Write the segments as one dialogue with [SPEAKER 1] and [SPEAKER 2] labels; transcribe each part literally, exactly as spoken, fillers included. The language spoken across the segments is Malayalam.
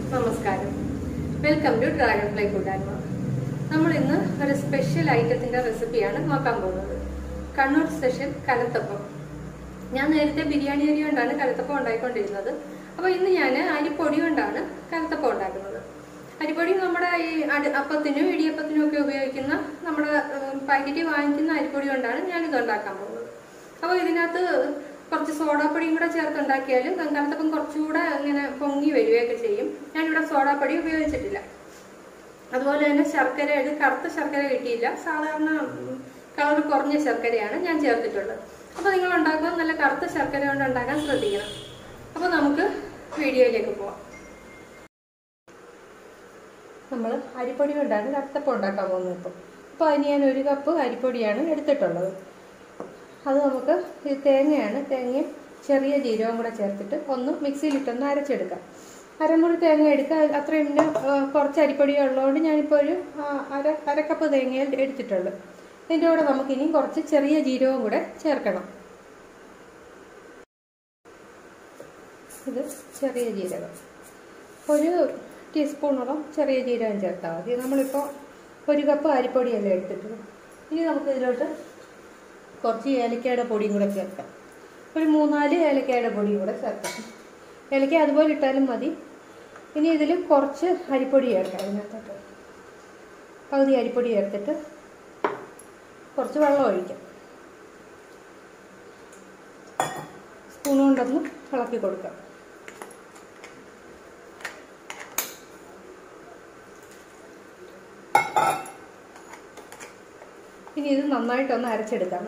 [SPEAKER 1] നമസ്കാരം. വെൽക്കം ടു ഡ്രാഗൺ ഫ്ലൈ കൂട്ടായ്മ. നമ്മൾ ഇന്ന് ഒരു സ്പെഷ്യൽ ഐറ്റത്തിന്റെ റെസിപ്പിയാണ് നോക്കാൻ പോകുന്നത്. കണ്ണൂർ സ്പെഷ്യൽ കലത്തപ്പം. ഞാൻ നേരത്തെ ബിരിയാണി അരി കൊണ്ടാണ് കലത്തപ്പം ഉണ്ടാക്കിക്കൊണ്ടിരുന്നത്. അപ്പോൾ ഇന്ന് ഞാൻ അരിപ്പൊടി കൊണ്ടാണ് കലത്തപ്പം ഉണ്ടാക്കുന്നത്. അരിപ്പൊടി നമ്മുടെ ഈ അടി അപ്പത്തിനും ഇടിയപ്പത്തിനും ഒക്കെ ഉപയോഗിക്കുന്ന നമ്മുടെ പാക്കറ്റ് വാങ്ങിക്കുന്ന അരിപ്പൊടി കൊണ്ടാണ് ഞാനിത് ഉണ്ടാക്കാൻ പോകുന്നത്. അപ്പോൾ ഇതിനകത്ത് കുറച്ച് സോഡാപ്പൊടിയും കൂടെ ചേർത്തുണ്ടാക്കിയാൽ കലത്തപ്പം കുറച്ചുകൂടെ ഇങ്ങനെ പൊങ്ങി വരികയൊക്കെ ചെയ്യും. ഞാനിവിടെ സോഡാപ്പൊടി ഉപയോഗിച്ചിട്ടില്ല. അതുപോലെ തന്നെ ശർക്കര, ഇത് കറുത്ത ശർക്കര കിട്ടിയില്ല, സാധാരണ കളർ കുറഞ്ഞ ശർക്കരയാണ് ഞാൻ ചേർത്തിട്ടുള്ളത്. അപ്പോൾ നിങ്ങൾ ഉണ്ടാക്കുമ്പോൾ നല്ല കറുത്ത ശർക്കര കൊണ്ട് ഉണ്ടാക്കാൻ ശ്രദ്ധിക്കണം. അപ്പോൾ നമുക്ക് വീഡിയോയിലേക്ക് പോവാം. നമ്മൾ അരിപ്പൊടി കൊണ്ടാണ് കലത്തപ്പം ഉണ്ടാക്കാൻ പോകുന്നത്. ഇപ്പോൾ അപ്പോൾ അതിന് ഞാൻ ഒരു കപ്പ് അരിപ്പൊടിയാണ് എടുത്തിട്ടുള്ളത്. അത് നമുക്ക് ഈ തേങ്ങയാണ്, തേങ്ങയും ചെറിയ ജീരകവും കൂടെ ചേർത്തിട്ട് ഒന്ന് മിക്സിയിലിട്ടൊന്ന് അരച്ചെടുക്കാം. അരമുറി തേങ്ങ എടുക്കുക. അത്രയും കുറച്ച് അരിപ്പൊടി ഉള്ളതുകൊണ്ട് ഞാനിപ്പോൾ ഒരു അര അരക്കപ്പ് തേങ്ങ എടുത്തിട്ടുള്ളൂ. ഇതിൻ്റെ കൂടെ നമുക്കിനി കുറച്ച് ചെറിയ ജീരകവും കൂടെ ചേർക്കണം. ഇത് ചെറിയ ജീരകം, ഒരു ടീസ്പൂണോളം ചെറിയ ജീരകം ചേർത്താൽ മതി. നമ്മളിപ്പോൾ ഒരു കപ്പ് അരിപ്പൊടിയല്ലേ എടുത്തിട്ടുള്ളൂ. ഇനി നമുക്ക് ഇതിലോട്ട് കുറച്ച് ഏലക്കയുടെ പൊടിയും കൂടെ ചേർക്കാം. ഒരു മൂന്നാല് ഏലക്കയുടെ പൊടിയും കൂടെ ചേർക്കാം. ഏലക്ക അതുപോലെ ഇട്ടാലും മതി. ഇനി ഇതിൽ കുറച്ച് അരിപ്പൊടി ചേർക്കാം. അതിനകത്തോട്ട് പകുതി അരിപ്പൊടി ചേർത്തിട്ട് കുറച്ച് വെള്ളം ഒഴിക്കാം. സ്പൂൺ കൊണ്ടൊന്ന് ഇളക്കി കൊടുക്കാം. ഇനി ഇത് നന്നായിട്ടൊന്ന് അരച്ചെടുക്കാം.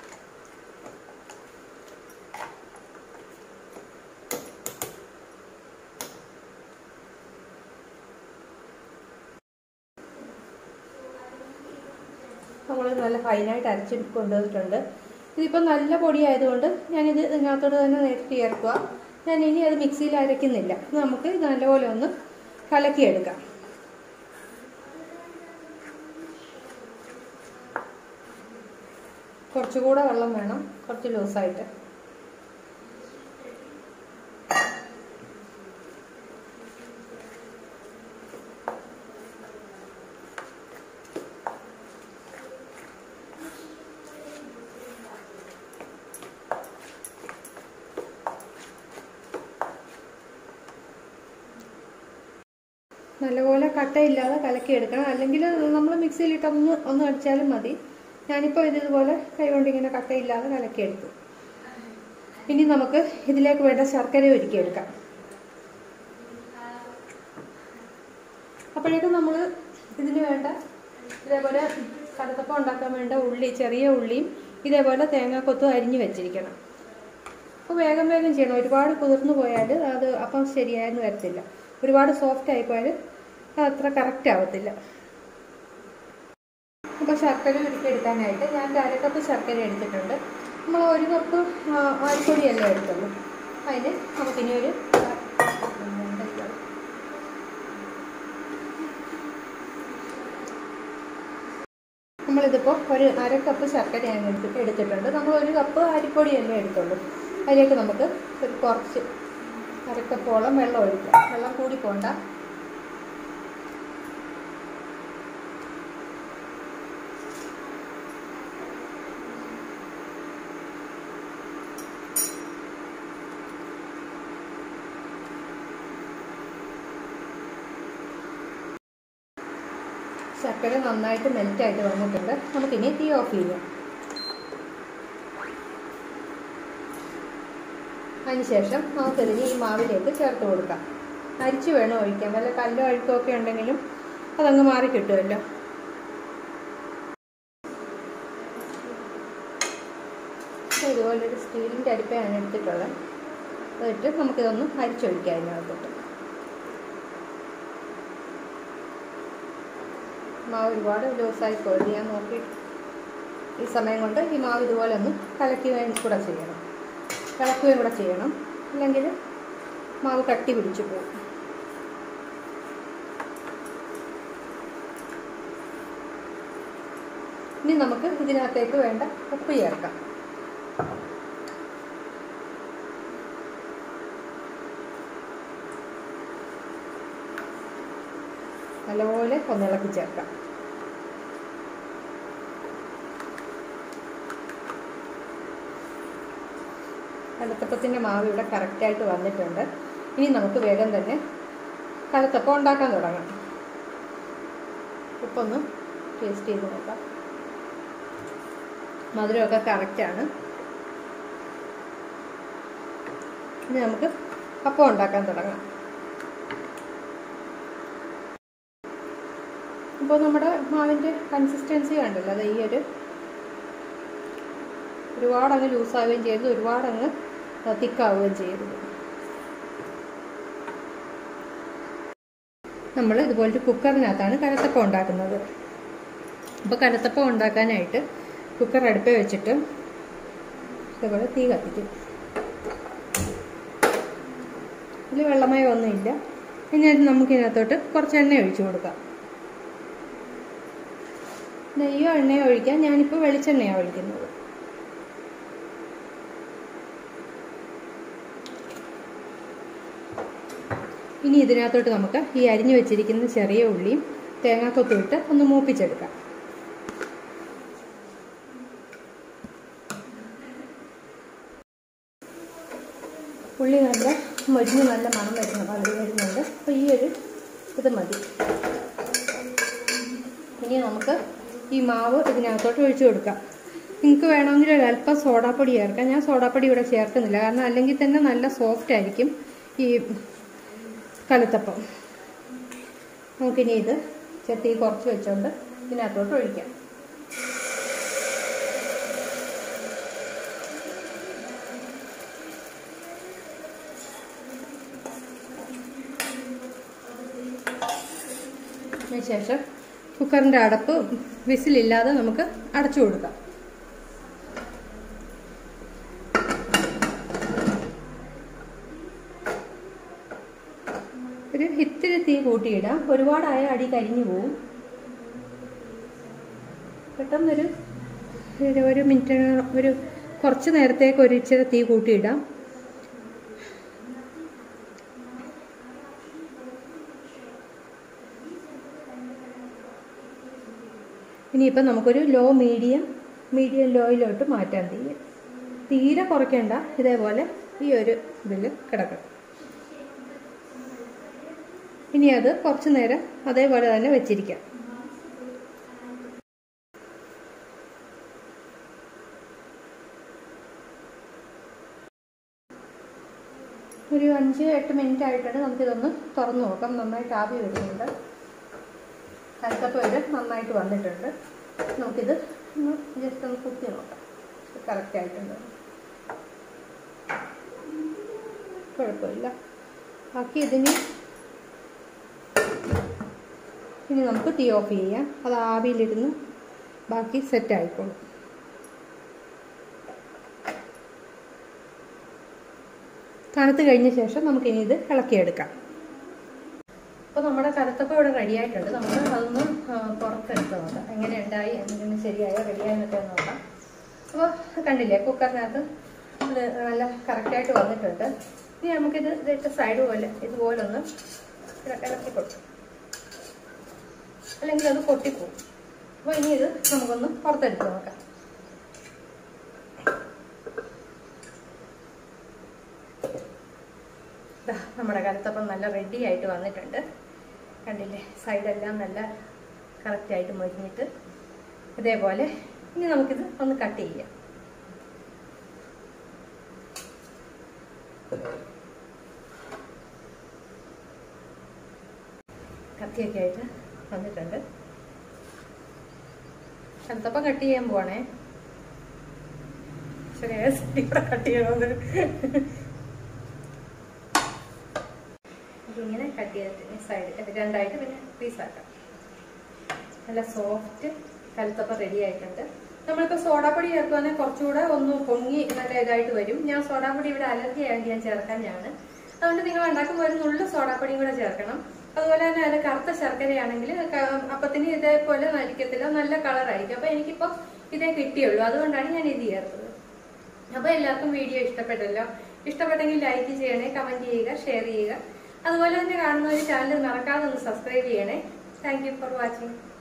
[SPEAKER 1] നമ്മൾ നല്ല ഫൈനായിട്ട് അരച്ച് കൊണ്ടുവന്നിട്ടുണ്ട്. ഇതിപ്പോൾ നല്ല പൊടിയായതുകൊണ്ട് ഞാനിത് ഇതിനകത്തോട് തന്നെ നേരിട്ട് ചേർക്കുക. ഞാൻ ഇനി അത് മിക്സിയിൽ അരയ്ക്കുന്നില്ല. നമുക്ക് ഇത് നല്ലപോലെ ഒന്ന് കലക്കിയെടുക്കാം. കുറച്ചുകൂടെ വെള്ളം വേണം, കുറച്ച് ലൂസായിട്ട്. നല്ലപോലെ കട്ടയില്ലാതെ കലക്കിയെടുക്കണം. അല്ലെങ്കിൽ നമ്മൾ മിക്സിയിലിട്ടൊന്ന് ഒന്ന് അടിച്ചാലും മതി. ഞാനിപ്പോൾ ഇതുപോലെ കൈകൊണ്ട് ഇങ്ങനെ കട്ടയില്ലാതെ കലക്കിയെടുത്തു. ഇനി നമുക്ക് ഇതിലേക്ക് വേണ്ട ശർക്കര ഒരുക്കിയെടുക്കാം. അപ്പോഴേക്കും നമ്മൾ ഇതിന് വേണ്ട ഇതേപോലെ കലത്തപ്പം ഉണ്ടാക്കാൻ വേണ്ട ഉള്ളി, ചെറിയ ഉള്ളിയും ഇതേപോലെ തേങ്ങാക്കൊത്തും അരിഞ്ഞു വെച്ചിരിക്കണം. അപ്പോൾ വേഗം വേഗം ചെയ്യണം. ഒരുപാട് കുതിർന്നു പോയാൽ അത് അപ്പം ശരിയായെന്ന് വരത്തില്ല. ഒരുപാട് സോഫ്റ്റ് ആയിപ്പോയാൽ അത് അത്ര കറക്റ്റ് ആവത്തില്ല. അപ്പോൾ ശർക്കര ഉരുക്കിയെടുക്കാനായിട്ട് ഞാൻ അരക്കപ്പ് ശർക്കര എടുത്തിട്ടുണ്ട്. നമ്മൾ ഒരു കപ്പ് അരിപ്പൊടിയല്ലേ എടുത്തുള്ളൂ. അതിന് നമുക്കിനി ഒരു നമ്മളിതിപ്പോൾ ഒരു അരക്കപ്പ് ശർക്കര ഞാൻ എടുത്തിട്ട് എടുത്തിട്ടുണ്ട്. നമ്മൾ ഒരു കപ്പ് അരിപ്പൊടിയല്ലേ എടുത്തുള്ളൂ. അതിലേക്ക് നമുക്ക് ഒരു കുറച്ച് അരക്കപ്പോളം വെള്ളം ഒഴിക്കാം. വെള്ളം കൂടി പോണ്ട. ശർക്കര നന്നായിട്ട് മെൽറ്റായിട്ട് വന്നിട്ടുണ്ട്. നമുക്കിനി തീ ഓഫ് ചെയ്യാം. അതിനുശേഷം നമുക്കിതിന് ഈ മാവിലേക്ക് ചേർത്ത് കൊടുക്കാം. അരിച്ച് വേണം ഒഴിക്കാൻ. വല്ല കല്ലോ അഴുക്കോ ഒക്കെ ഉണ്ടെങ്കിലും അതങ്ങ് മാറി കിട്ടുമല്ലോ. ഇതുപോലൊരു സ്റ്റീലിൻ്റെ അരിപ്പയാണ് എടുത്തിട്ടുള്ളത്. അതിട്ട് നമുക്കിതൊന്ന് അരിച്ചൊഴിക്കാം. അതിനകത്തോട്ട് മാവ് ഒരുപാട് ലൂസായി പോയി ഞാൻ നോക്കി. ഈ സമയം കൊണ്ട് ഈ മാവ് ഇതുപോലെ ഒന്ന് കലക്കി കൂടെ ചെയ്യണം, ഇളക്കുകയും കൂടെ ചെയ്യണം. അല്ലെങ്കിൽ മാവ് കട്ടി പിടിച്ചു പോകും. ഇനി നമുക്ക് ഇതിനകത്തേക്ക് വേണ്ട ഉപ്പ് ചേർക്കാം. നല്ലപോലെ ഒന്ന് ഇളക്കി ചേർക്കാം. കലത്തപ്പത്തിൻ്റെ മാവ് ഇവിടെ കറക്റ്റായിട്ട് വന്നിട്ടുണ്ട്. ഇനി നമുക്ക് വേഗം തന്നെ കലത്തപ്പം ഉണ്ടാക്കാൻ തുടങ്ങാം. ഉപ്പൊന്ന് ഒന്ന് ടേസ്റ്റ് ചെയ്ത് നോക്കാം. മധുരമൊക്കെ കറക്റ്റാണ്. ഇനി നമുക്ക് അപ്പം ഉണ്ടാക്കാൻ തുടങ്ങാം. ഇപ്പോൾ നമ്മുടെ മാവിൻ്റെ കൺസിസ്റ്റൻസി കണ്ടല്ലോ, അത് ഈ ഒരു ഒരുപാടങ്ങ് ലൂസാവുകയും ചെയ്തു, ഒരുപാടങ്ങ് തിക്കാവുകയും ചെയ്യരുത്. നമ്മൾ ഇതുപോലത്തെ കുക്കറിനകത്താണ് കലത്തപ്പം ഉണ്ടാക്കുന്നത്. അപ്പോൾ കലത്തപ്പം ഉണ്ടാക്കാനായിട്ട് കുക്കർ അടുപ്പിൽ വെച്ചിട്ട് ഇതുപോലെ തീ കത്തിക്കും. ഇതിൽ വെള്ളമയം ഒന്നുമില്ല. ഇനി നമുക്കിതിനകത്തോട്ട് കുറച്ച് എണ്ണ ഒഴിച്ചു കൊടുക്കാം. നെയ്യോ എണ്ണയോ ഒഴിക്കാം. ഞാനിപ്പോൾ വെളിച്ചെണ്ണയാണ് ഒഴിക്കുന്നത്. ഇനി ഇതിനകത്തോട്ട് നമുക്ക് ഈ അരിഞ്ഞു വെച്ചിരിക്കുന്ന ചെറിയ ഉള്ളിയും തേങ്ങാക്കൊത്തും ഇട്ട് ഒന്ന് മൂപ്പിച്ചെടുക്കാം. ഉള്ളി നല്ല മൊരിഞ്ഞ് നല്ല മണം വരുന്ന കളി വരുന്നുണ്ട്. അപ്പോൾ ഈ ഒരു ഇത് മതി. ഇനി നമുക്ക് ഈ മാവ് ഇതിനകത്തോട്ട് ഒഴിച്ചു കൊടുക്കാം. നിങ്ങൾക്ക് വേണമെങ്കിൽ ഒരല്പം സോഡാപ്പൊടി ചേർക്കാം. ഞാൻ സോഡാപ്പൊടി ഇവിടെ ചേർക്കുന്നില്ല, കാരണം അല്ലെങ്കിൽ തന്നെ നല്ല സോഫ്റ്റ് ആയിരിക്കും ഈ കലത്തപ്പം. നമുക്കിനി ഇത് ചെത്തി കുറച്ച് വെച്ചുകൊണ്ട് ഇതിനകത്തോട്ട് ഒഴിക്കാം. അതിനുശേഷം കുക്കറിൻ്റെ അടപ്പ് വിസിലില്ലാതെ നമുക്ക് അടച്ചു കൊടുക്കാം. ഒരു ഇത്തിരി തീ കൂട്ടിയിടാം. ഒരുപാടായ അടി കരിഞ്ഞു പോവും. പെട്ടെന്നൊരു ഒരു മിനിറ്റ് ഒരു കുറച്ച് നേരത്തേക്ക് ഒരു ഇച്ചിരി തീ കൂട്ടിയിടാം. ഇനിയിപ്പം നമുക്കൊരു ലോ മീഡിയം മീഡിയം ലോയിലോട്ട് മാറ്റാൻ തീ തീരെ കുറയ്ക്കേണ്ട. ഇതേപോലെ ഈ ഒരു ഇതിൽ കിടക്കണം. ഇനി അത് കുറച്ച് നേരം അതേപോലെ തന്നെ വെച്ചിരിക്കാം. ഒരു അഞ്ച് എട്ട് മിനിറ്റ് ആയിട്ടാണ് നമുക്കിതൊന്ന് തുറന്നു നോക്കാം. നന്നായിട്ട് ആവി വരുന്നുണ്ട്. കലത്തപ്പം ഇത് നന്നായിട്ട് വന്നിട്ടുണ്ട്. നമുക്കിത് ഒന്ന് ജസ്റ്റ് ഒന്ന് കുത്തി നോക്കാം. കറക്റ്റ് ആയിട്ടുണ്ട്, കുഴപ്പമില്ല. ബാക്കി ഇതിന് ഇനി നമുക്ക് തീ ഓഫ് ചെയ്യാം. അത് ആവിയിലിരുന്ന് ബാക്കി സെറ്റ് ആയിക്കോളും. തണുത്ത് കഴിഞ്ഞ ശേഷം നമുക്കിനി ഇത് ഇളക്കിയെടുക്കാം. അപ്പോൾ നമ്മുടെ കലത്തപ്പം ഇവിടെ റെഡി ആയിട്ടുണ്ട്. നമുക്ക് അതൊന്ന് പുറത്തെടുത്ത് നോക്കാം എങ്ങനെ ഉണ്ടായി, എന്തെങ്കിലും ശരിയായോ റെഡിയായെന്നൊക്കെ നോക്കാം. അപ്പോൾ കണ്ടില്ലേ, കുക്കറിനകത്ത് ഇത് നല്ല കറക്റ്റായിട്ട് വന്നിട്ടുണ്ട്. ഇനി നമുക്കിത് ഇതിട്ട് സൈഡ് പോലെ ഇതുപോലെ ഒന്ന് ഇളക്കി കൊടുക്കും, അല്ലെങ്കിൽ അത് പൊട്ടിപ്പോവും. അപ്പോൾ ഇനി ഇത് നമുക്കൊന്ന് പുറത്തെടുത്ത് നോക്കാം. നമ്മുടെ കലത്തപ്പം നല്ല റെഡി ആയിട്ട് വന്നിട്ടുണ്ട്. കണ്ടില്ലേ, സൈഡെല്ലാം നല്ല കറക്റ്റായിട്ട് മൊരിഞ്ഞിട്ട് ഇതേപോലെ. ഇനി നമുക്കിത് ഒന്ന് കട്ട് ചെയ്യാം. കത്തിയൊക്കെ ആയിട്ട് വന്നിട്ടുണ്ട്. കലത്തപ്പം കട്ട് ചെയ്യാൻ പോവാണേ. ശരി, കട്ട് ചെയ്യണമെന്ന് ഇങ്ങനെ കട്ട് ചെയ്തിട്ട് സൈഡ് രണ്ടായിട്ട് പിന്നെ പീസാക്കാം. നല്ല സോഫ്റ്റ് കലത്തപ്പം റെഡി ആയിട്ടുണ്ട്. നമ്മളിപ്പോൾ സോഡാപ്പൊടി ചേർക്കുവാണെങ്കിൽ കുറച്ചുകൂടെ ഒന്ന് പൊങ്ങി നല്ല ഇതായിട്ട് വരും. ഞാൻ സോഡാപ്പൊടി ഇവിടെ അലർജി ആയിട്ട് ഞാൻ ചേർക്കാൻ ഞാൻ അതുകൊണ്ട് നിങ്ങൾ ഉണ്ടാക്കുമ്പോൾ ഒരു നുള്ള സോഡാപ്പൊടിയും കൂടെ ചേർക്കണം. അതുപോലെ തന്നെ അതിൽ കറുത്ത ശർക്കരയാണെങ്കിൽ അപ്പത്തിന് ഇതേപോലെ നരിക്കത്തില്ല, നല്ല കളറായിരിക്കും. അപ്പോൾ എനിക്കിപ്പോൾ ഇതേ കിട്ടിയുള്ളൂ, അതുകൊണ്ടാണ് ഞാൻ ഇത് ചേർത്തത്. അപ്പോൾ എല്ലാവർക്കും വീഡിയോ ഇഷ്ടപ്പെട്ടല്ലോ. ഇഷ്ടപ്പെട്ടെങ്കിൽ ലൈക്ക് ചെയ്യണേ, കമൻറ്റ് ചെയ്യുക, ഷെയർ ചെയ്യുക. അതുപോലെ തന്നെ കാണുന്ന ഒരു ചാനൽ മറക്കാതെ ഒന്ന് സബ്സ്ക്രൈബ് ചെയ്യണേ. Thank you for watching.